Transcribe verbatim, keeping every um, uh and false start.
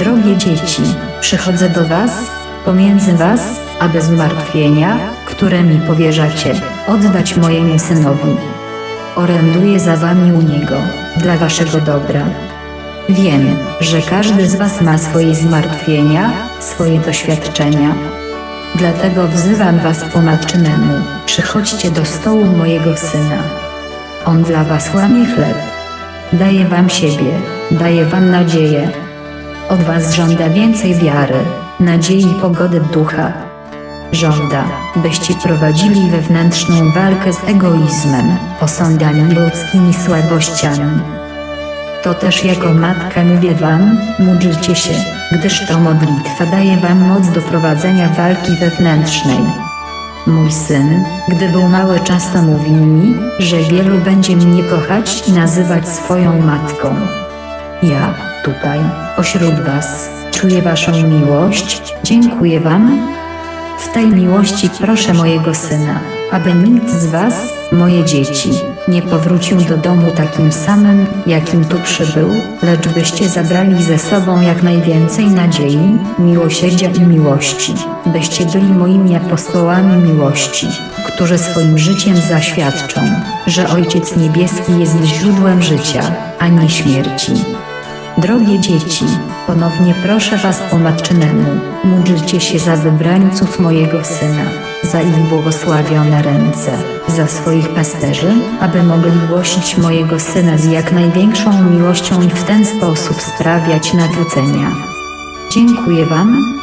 Drogie dzieci, przychodzę do was, pomiędzy was, aby zmartwienia, które mi powierzacie, oddać mojemu synowi. Oręduję za wami u niego, dla waszego dobra. Wiem, że każdy z was ma swoje zmartwienia, swoje doświadczenia. Dlatego wzywam was po matczynemu, przychodźcie do stołu mojego syna. On dla was łamie chleb. Daje wam siebie, daje wam nadzieję. Od was żąda więcej wiary, nadziei i pogody ducha. Żąda, byście prowadzili wewnętrzną walkę z egoizmem, osądami ludzkimi słabościami. To też jako matka mówię wam, módlcie się, gdyż to modlitwa daje wam moc do prowadzenia walki wewnętrznej. Mój syn, gdy był mały, często mówił mi, że wielu będzie mnie kochać i nazywać swoją matką. Ja, tutaj, pośród was, czuję waszą miłość, dziękuję wam. W tej miłości proszę mojego syna, aby nikt z was, moje dzieci, nie powrócił do domu takim samym, jakim tu przybył, lecz byście zabrali ze sobą jak najwięcej nadziei, miłosierdzia i miłości, byście byli moimi apostołami miłości, którzy swoim życiem zaświadczą, że Ojciec Niebieski jest źródłem życia, a nie śmierci. Drogie dzieci, ponownie proszę was po matczynemu, módlcie się za wybrańców mojego syna, za ich błogosławione ręce, za swoich pasterzy, aby mogli głosić mojego syna z jak największą miłością i w ten sposób sprawiać nawrócenia. Dziękuję wam,